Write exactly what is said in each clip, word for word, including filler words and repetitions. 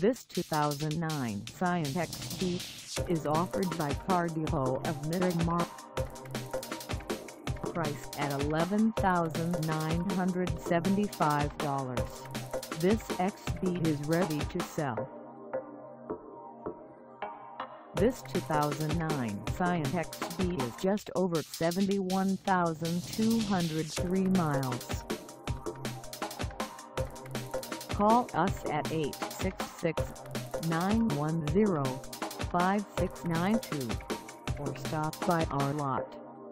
This two thousand nine Scion X B is offered by Car Depot of Miramar. Priced at eleven thousand nine hundred seventy-five dollars, this X B is ready to sell. This two thousand nine Scion X B is just over seventy-one thousand two hundred three miles. Call us at eight six six, nine one zero, five six nine two or stop by our lot.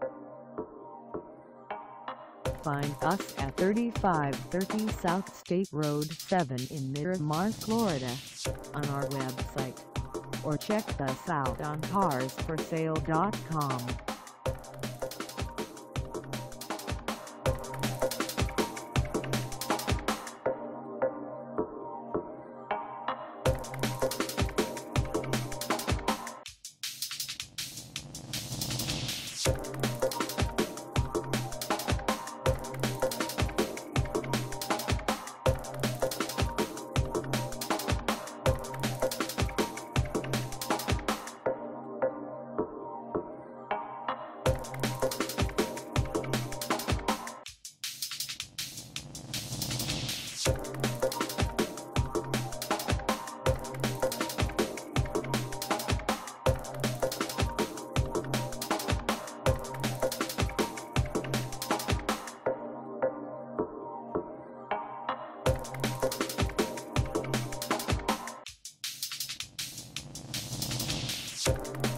Find us at thirty-five thirty South State Road seven in Miramar, Florida, on our website, or check us out on cars for sale dot com. You